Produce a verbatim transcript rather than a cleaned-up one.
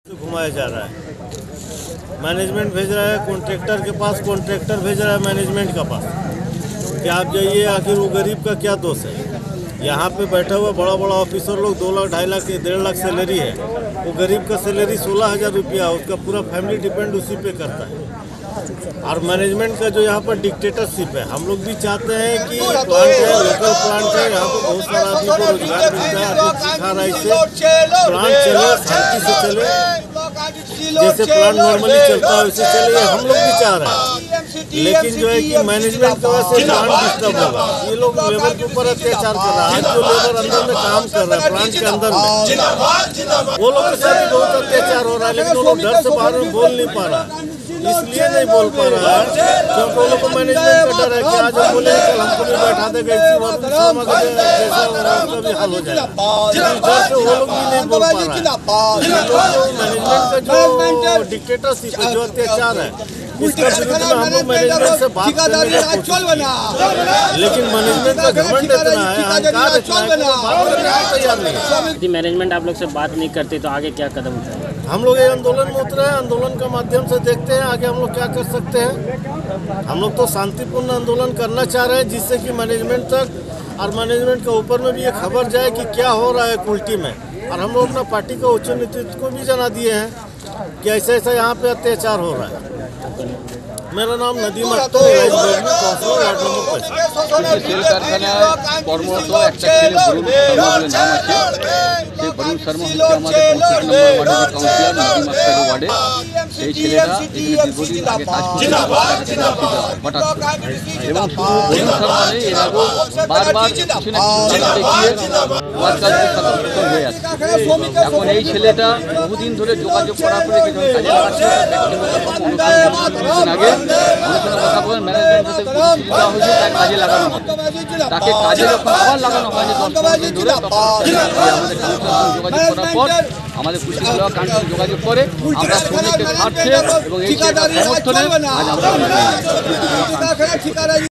घुमाया जा रहा है। मैनेजमेंट भेज रहा है कॉन्ट्रैक्टर के पास, कॉन्ट्रैक्टर भेज रहा है मैनेजमेंट के पास कि आप जाइए। आखिर वो गरीब का क्या दोष है? यहाँ पे बैठा हुआ बड़ा बड़ा ऑफिसर लोग दो लाख ढाई लाख डेढ़ लाख सैलरी है, वो गरीब का सैलरी सोलह हज़ार रुपया, उसका पूरा फैमिली डिपेंड उसी पे करता है। और मैनेजमेंट का जो यहाँ पर डिक्टेटरशिप है, हम लोग भी चाहते हैं कि प्लांट है, लोकल प्लांट है, यहाँ पर बहुत सारा आदमी को रोजगार मिलता है, आदमी सिखा रहा है, इससे प्लांट चले, शांति से चले, जैसे प्लांट नॉर्मली चलता है वैसे चले, हम लोग भी चाह रहे हैं। लेकिन जो है कि मैनेजमेंट की वजह से प्लांट डिस्टर्ब होगा। ये लोग लेबर के ऊपर अत्याचार कर रहा है। जो लेबर अंदर में काम कर रहा है प्लांट के अंदर में, वो लोग के साथ भी बहुत अत्याचार हो रहा है, लेकिन वो लोग डर से बाहर में बोल नहीं पा रहा है। इसलिए नहीं बोल पा रहा है क्योंकि वो लोग को मैनेजमेंट का डर है कि आज हम बोले कल हमको भी बैठा देगा, इसी वरुण शर्मा का जैसा उसका भी हाल हो जाएगा। डर से वो लोग भी नहीं बोल पा रहा है। मैनेजमेंट का जो डिक्टेटरशिप है, जो अत्याचार है, इसका विरुद्ध में हम लोग मैनेजमेंट से बात करने का कोशिश किया, लेकिन मैनेजमेंट का घमंड इतना है, अहंकार इतना है कि बात करने को तैयार नहीं है। यदि मैनेजमेंट आप लोग से बात नहीं करती तो आगे क्या कदम उठाएंगे? हम लोग ये आंदोलन में उतरे हैं, आंदोलन के माध्यम से देखते हैं आगे हम लोग क्या कर सकते हैं। हम लोग तो शांतिपूर्ण आंदोलन करना चाह रहे हैं, जिससे कि मैनेजमेंट तक और मैनेजमेंट के ऊपर में भी ये खबर जाए कि क्या हो रहा है कुल्टी में। और हम लोग अपना पार्टी का उच्च नेतृत्व को भी जना दिए हैं कि ऐसा ऐसा यहाँ पे अत्याचार हो रहा है। मेरा नाम Nadeem Akhtar, councillor ward number পঁচিশ। তেল কারখানায় কর্মরত একটা ছেলে বরুণ শর্মা বলে নাম আছে। সেই বরুণ শর্মা হচ্ছে আমাদের পঁচিশ নম্বর ওয়ার্ডের কাউন্সিলর নদীম আক্তারের ওয়ার্ডে। সেই ছেলেটা এখানে দীর্ঘদিন আগে কাজ করছিল হঠাৎ এবং শুধু বরুণ শর্মা নেই, এর আগেও বারবার কিছু না কিছু দেখিয়ে আমার কাছে সতর্ক হয়ে আছে। এখন এই ছেলেটা বহুদিন ধরে যোগাযোগ করার পরে কিছু কাজে লাগাচ্ছে। আগে আলোচনা কথা বলেন ম্যানেজমেন্ট সাথে সুবিধা হয়েছে, তাকে কাজে লাগানো হবে। তাকে কাজে যখন আবার লাগানো হয় যে দশ পনেরো দিন ধরে, তখন আমাদের কাউন্সিলর যোগাযোগ করার পর আমাদের কুষ্টি ব্লক কাউন্সিল যোগাযোগ করে আমরা শ্রমিককে ছাড়ছে এবং এই সমর্থনে আজ আমরা